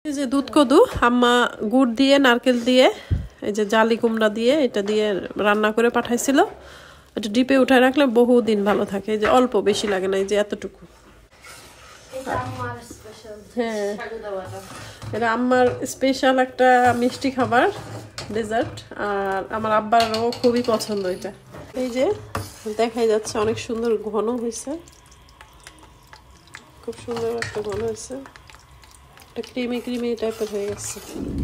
এই যে দুধ কদু আম্মা গুড় দিয়ে নারকেল দিয়ে এই যে জালি কুমড়া দিয়ে এটা দিয়ে রান্না করে পাঠাইছিল। এটা ডিপে উঠায় রাখলে বহুদিন ভালো থাকে। এই যে অল্প বেশি লাগে না, এই যে এতটুকু। হ্যাঁ, এটা আম্মার স্পেশাল একটা মিষ্টি খাবার, ডেজার্ট। আর আমার আব্বারও খুবই পছন্দ এটা। এই যে দেখাই যাচ্ছে অনেক সুন্দর ঘন হয়েছে, খুব সুন্দর একটা ঘন হয়েছে, একটা ক্রিমি ক্রিমি টাইপের হয়ে গেছে।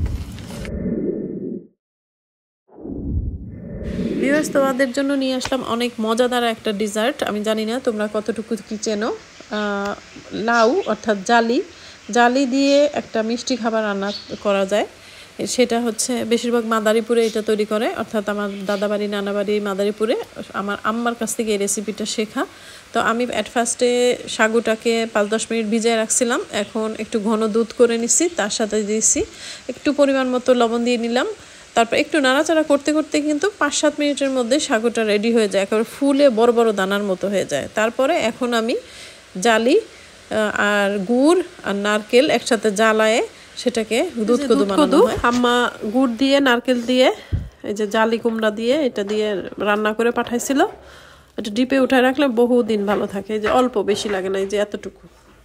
ভিউয়ার্স, তোমাদের জন্য নিয়ে আসলাম অনেক মজাদার একটা ডেজার্ট। আমি জানি না তোমরা কতটুকু কি চেনো। লাউ অর্থাৎ জালি দিয়ে একটা মিষ্টি খাবার রান্না করা যায়। সেটা হচ্ছে বেশিরভাগ মাদারীপুরে এটা তৈরি করে, অর্থাৎ আমার দাদাবাড়ি নানাবাড়ি মাদারীপুরে। আমার আম্মার কাছ থেকে এই রেসিপিটা শেখা। তো আমি অ্যাট ফার্স্টে সাগুটাকে 5-10 মিনিট ভিজিয়ে রাখছিলাম। এখন একটু ঘন দুধ করে নিছি, তার সাথে দিয়েছি একটু পরিমাণ মতো লবণ দিয়ে নিলাম। তারপর একটু নাড়াচাড়া করতে করতে কিন্তু 5-7 মিনিটের মধ্যে সাগুটা রেডি হয়ে যায়, একেবারে ফুলে বড় বড় দানার মতো হয়ে যায়। তারপরে এখন আমি জালি আর গুড় আর নারকেল একসাথে জ্বালায়ে সেটাকে দুধ কদু বানানো হয়। আম্মা গুড় দিয়ে নারকেল দিয়ে এই যে জালি কুমড়া দিয়ে এটা দিয়ে রান্না করে পাঠাইছিল। এটা ডিপে উঠায় রাখলে বহুদিন ভালো থাকে। এই যে অল্প বেশি লাগে না, এই যে এতটুকু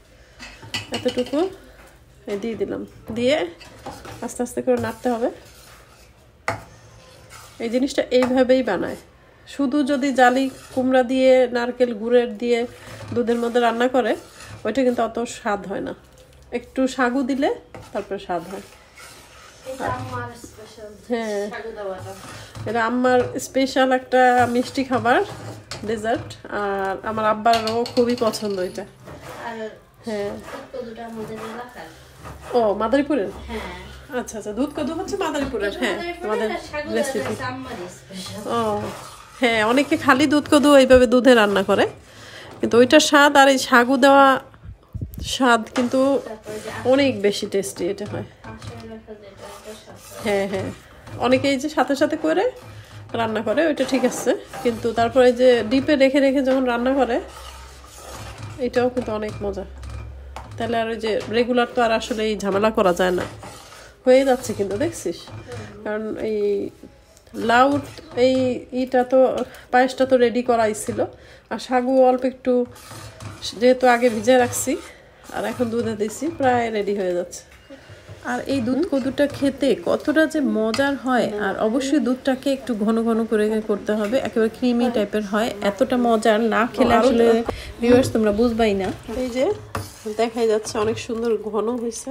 এই দিয়ে দিলাম। দিয়ে আস্তে আস্তে করে নাড়তে হবে। এই জিনিসটা এইভাবেই বানায়। শুধু যদি জালি কুমড়া দিয়ে নারকেল গুড়ের দিয়ে দুধের মধ্যে রান্না করে ওইটা কিন্তু অত স্বাদ হয় না। একটু সাগু দিলে তারপরে স্বাদ হয়। হ্যাঁ, এটা আম্মার স্পেশাল একটা মিষ্টি খাবার, ডেজার্ট। আর আমার আব্বারও খুবই পছন্দ এটা। হ্যাঁ, ও মাদারীপুরের। আচ্ছা আচ্ছা, দুধ কদু হচ্ছে মাদারীপুরের। হ্যাঁ, আমাদের রেসিপি। ও হ্যাঁ, অনেকে খালি দুধ কদু এইভাবে দুধে রান্না করে, কিন্তু ওইটার স্বাদ আর এই সাগু দেওয়া স্বাদ কিন্তু অনেক বেশি টেস্টি এটা হয়। হ্যাঁ হ্যাঁ, অনেকে এই যে সাথে সাথে করে রান্না করে ওইটা ঠিক আছে, কিন্তু তারপরে যে ডিপে রেখে রেখে যখন রান্না করে এটাও কিন্তু অনেক মজা। তাহলে আর ওই যে রেগুলার তো আর আসলে এই ঝামেলা করা যায় না, হয়ে যাচ্ছে কিন্তু দেখছিস। কারণ এই লাউ এইটা তো পায়েসটা তো রেডি করাই ছিল, আর সাগু অল্প একটু যেহেতু আগে ভিজে রাখছি আর এখন দুধে দিছি, প্রায় রেডি হয়ে যাচ্ছে। আর এই দুধ কদুটা খেতে কতটা যে মজার হয়, আর অবশ্যই দুধটাকে একটু ঘন ঘন করে করতে হবে, একেবারে ক্রিমি টাইপের হয়। এতটা মজার, না খেলে আসলে ভিউয়ার্স তোমরা বুঝবাই না। এই যে দেখাই যাচ্ছে অনেক সুন্দর ঘন হয়েছে,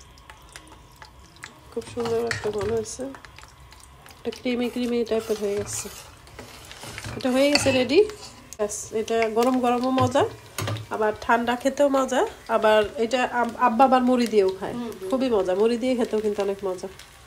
খুব সুন্দর একটা ঘন হয়েছে, একটা ক্রিমি ক্রিমি টাইপের হয়ে গেছে। এটা হয়ে গেছে রেডি। এটা গরম গরমও মজা, আবার ঠান্ডা খেতেও মজা। আবার এটা আব্বা আবার মুড়ি দিয়েও খায়, খুবই মজা। মুড়ি দিয়ে খেতেও কিন্তু অনেক মজা।